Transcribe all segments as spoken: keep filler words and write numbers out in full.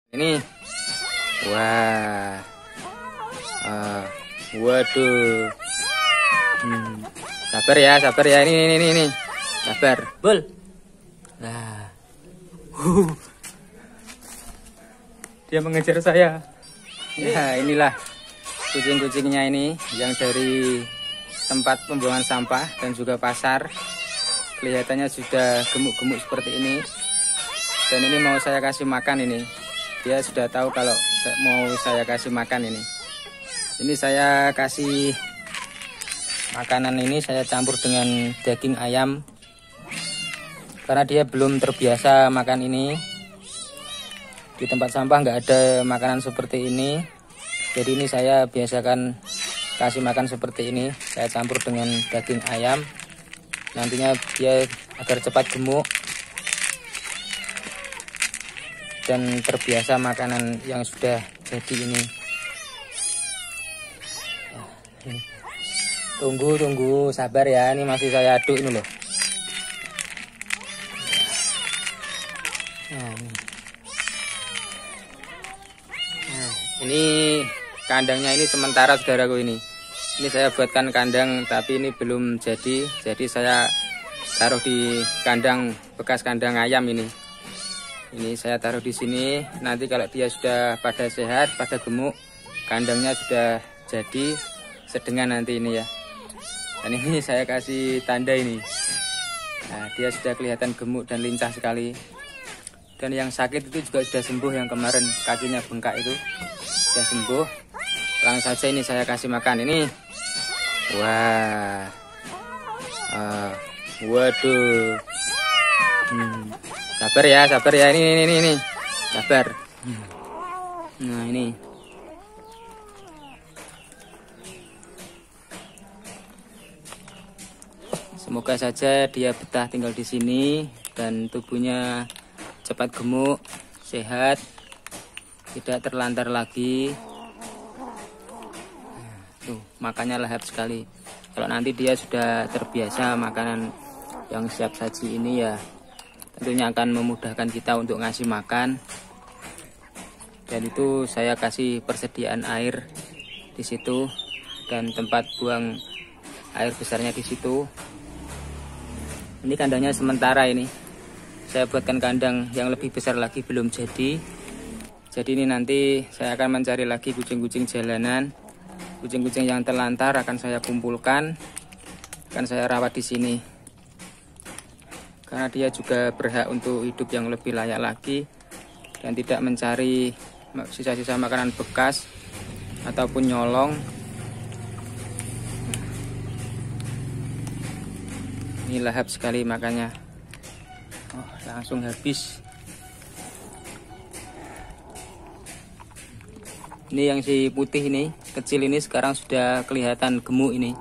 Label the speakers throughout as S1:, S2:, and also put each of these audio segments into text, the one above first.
S1: Ini, wah, uh, waduh, hmm. Sabar ya, sabar ya, ini, ini, ini, ini. Sabar, bol. Nah, uh. Dia mengejar saya. Ya, inilah kucing-kucingnya ini yang dari tempat pembuangan sampah dan juga pasar. Kelihatannya sudah gemuk-gemuk seperti ini. Dan ini mau saya kasih makan ini. Dia sudah tahu kalau mau saya kasih makan ini. Ini saya kasih makanan ini, saya campur dengan daging ayam. Karena dia belum terbiasa makan ini. Di tempat sampah nggak ada makanan seperti ini. Jadi ini saya biasakan kasih makan seperti ini. Saya campur dengan daging ayam. Nantinya dia agar cepat gemuk dan terbiasa makanan yang sudah jadi ini. Tunggu, tunggu, sabar ya. Ini masih saya aduk ini loh. Nah, ini. Nah, ini kandangnya ini sementara saudaraku ini. Ini saya buatkan kandang tapi ini belum jadi. Jadi saya taruh di kandang bekas kandang ayam ini. Ini saya taruh di sini. Nanti kalau dia sudah pada sehat, pada gemuk, kandangnya sudah jadi sedengan nanti ini ya. Dan ini saya kasih tanda ini. Nah, dia sudah kelihatan gemuk dan lincah sekali. Dan yang sakit itu juga sudah sembuh, yang kemarin kakinya bengkak itu sudah sembuh. Langsung saja ini saya kasih makan ini. Wah, uh, waduh. Hmm. Sabar ya, sabar ya, ini, ini, ini, ini. Sabar. Nah, ini. Semoga saja dia betah tinggal di sini dan tubuhnya cepat gemuk, sehat, tidak terlantar lagi. Tuh, makannya lahap sekali. Kalau nanti dia sudah terbiasa makanan yang siap saji ini ya, tentunya akan memudahkan kita untuk ngasih makan. Dan itu saya kasih persediaan air di situ dan tempat buang air besarnya di situ. Ini kandangnya sementara ini. Saya buatkan kandang yang lebih besar lagi belum jadi. Jadi ini nanti saya akan mencari lagi kucing-kucing jalanan. Kucing-kucing yang terlantar akan saya kumpulkan, akan saya rawat di sini. Karena dia juga berhak untuk hidup yang lebih layak lagi dan tidak mencari sisa-sisa makanan bekas ataupun nyolong. Ini lahap sekali makannya. Oh, langsung habis. Ini yang si putih ini, kecil ini sekarang sudah kelihatan gemuk ini.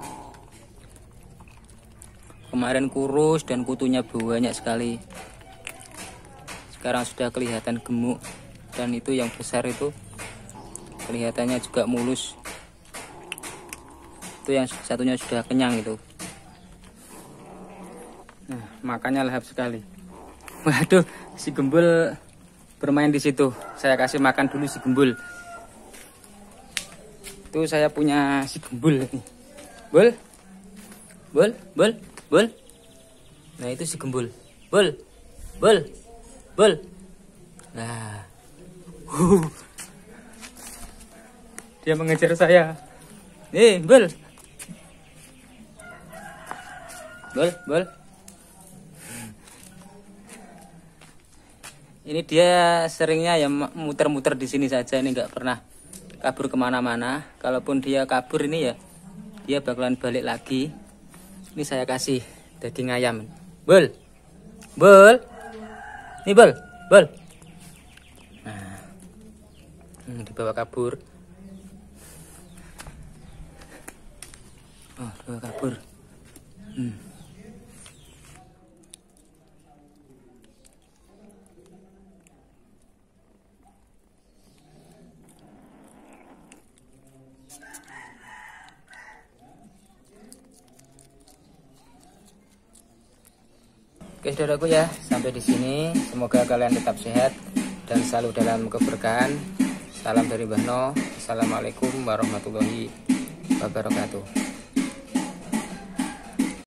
S1: Kemarin kurus dan kutunya banyak sekali. Sekarang sudah kelihatan gemuk. Dan itu yang besar itu kelihatannya juga mulus. Itu yang satunya sudah kenyang itu. Nah, makannya lahap sekali. Waduh, si gembul bermain di situ. Saya kasih makan dulu si gembul. Itu saya punya si gembul nih. Bol, bol, bol. Bol. Nah, itu si gembul. Bol. Bol. Bol. Nah. Uh. Dia mengejar saya. Eh, bol. Bol, bol. Ini dia seringnya ya muter-muter di sini saja, ini nggak pernah kabur kemana-mana. Kalaupun dia kabur ini ya, dia bakalan balik lagi. Ini saya kasih daging ayam. Bol. Bol. Ini bol. Bol. Nah. Hmm, dibawa kabur. Oh, dibawa kabur. Hmm. Oke saudaraku ya, sampai di sini. Semoga kalian tetap sehat dan selalu dalam keberkahan. Salam dari Mbah No. Assalamualaikum warahmatullahi wabarakatuh.